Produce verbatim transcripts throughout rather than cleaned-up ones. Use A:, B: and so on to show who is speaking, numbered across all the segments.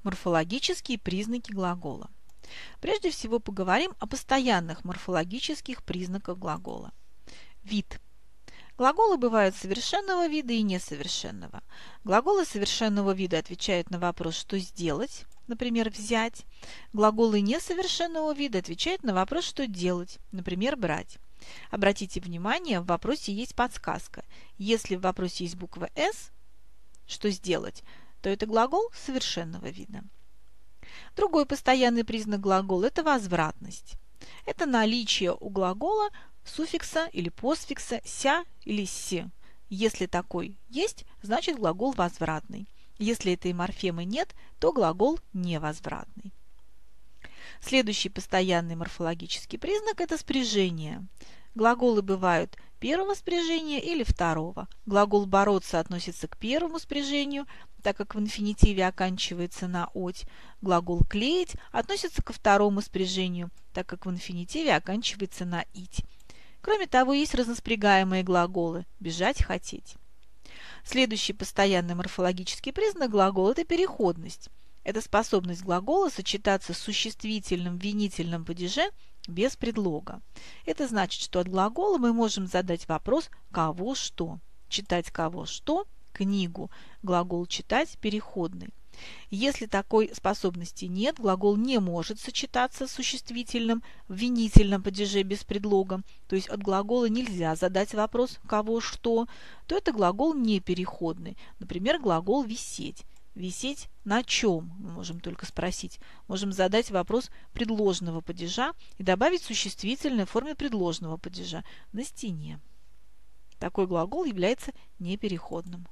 A: Морфологические признаки глагола. Прежде всего поговорим о постоянных морфологических признаках глагола. Вид. Глаголы бывают совершенного вида и несовершенного. Глаголы совершенного вида отвечают на вопрос «что сделать?», например, «взять». Глаголы несовершенного вида отвечают на вопрос «что делать?», например, «брать». Обратите внимание, в вопросе есть подсказка. Если в вопросе есть буква «с», «что сделать?», то это глагол совершенного вида. Другой постоянный признак глагола – это возвратность. Это наличие у глагола суффикса или постфикса «ся» или «се». Если такой есть, значит глагол возвратный. Если этой морфемы нет, то глагол невозвратный. Следующий постоянный морфологический признак – это спряжение. Глаголы бывают первого спряжения или второго. Глагол «бороться» относится к первому спряжению, так как в инфинитиве оканчивается на «оть». Глагол «клеить» относится ко второму спряжению, так как в инфинитиве оканчивается на «ить». Кроме того, есть разноспрягаемые глаголы «бежать», «хотеть». Следующий постоянный морфологический признак глагола – это переходность. Это способность глагола сочетаться с существительным в винительном падеже без предлога. Это значит, что от глагола мы можем задать вопрос «кого что?». Читать «кого что?» – книгу. Глагол «читать» – переходный. Если такой способности нет, глагол не может сочетаться с существительным в винительном падеже без предлога, то есть от глагола нельзя задать вопрос «кого что?», то это глагол непереходный. Например, глагол «висеть». Висеть на чем? Мы можем только спросить. Можем задать вопрос предложного падежа и добавить существительное в форме предложного падежа на стене. Такой глагол является непереходным.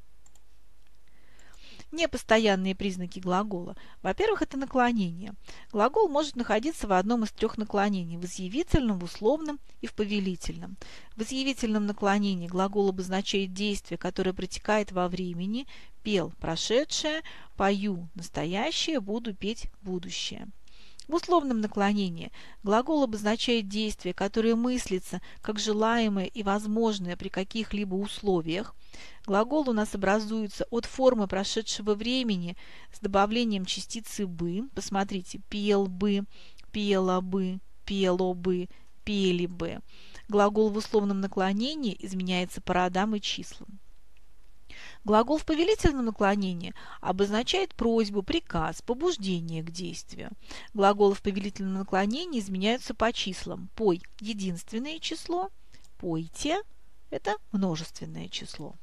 A: Непостоянные признаки глагола. Во-первых, это наклонение. Глагол может находиться в одном из трех наклонений – в изъявительном, в условном и в повелительном. В изъявительном наклонении глагол обозначает действие, которое протекает во времени. Пел – прошедшее, пою – настоящее, буду петь – будущее. В условном наклонении глагол обозначает действие, которое мыслится как желаемое и возможное при каких-либо условиях. Глагол у нас образуется от формы прошедшего времени с добавлением частицы «бы». Посмотрите, пел бы, пела бы, пело бы, пели бы. Глагол в условном наклонении изменяется по родам и числам. Глагол в повелительном наклонении обозначает просьбу, приказ, побуждение к действию. Глаголы в повелительном наклонении изменяются по числам. Пой – единственное число, пойте – это множественное число.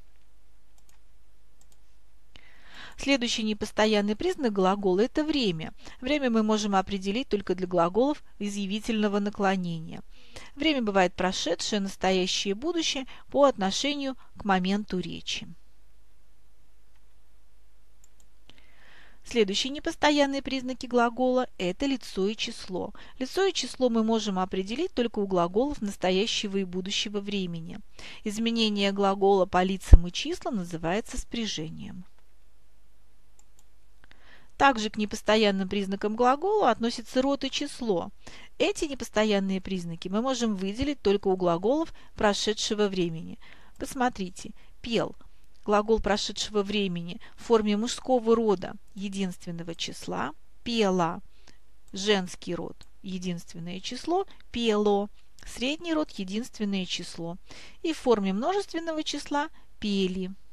A: Следующий непостоянный признак глагола – это время. Время мы можем определить только для глаголов изъявительного наклонения. Время бывает прошедшее, настоящее и будущее по отношению к моменту речи. Следующие непостоянные признаки глагола – это лицо и число. Лицо и число мы можем определить только у глаголов настоящего и будущего времени. Изменение глагола по лицам и числам называется спряжением. Также к непостоянным признакам глагола относятся род и число. Эти непостоянные признаки мы можем выделить только у глаголов прошедшего времени. Посмотрите, пел – глагол прошедшего времени в форме мужского рода единственного числа, пела, женский род единственное число, пело, средний род единственное число и в форме множественного числа пели.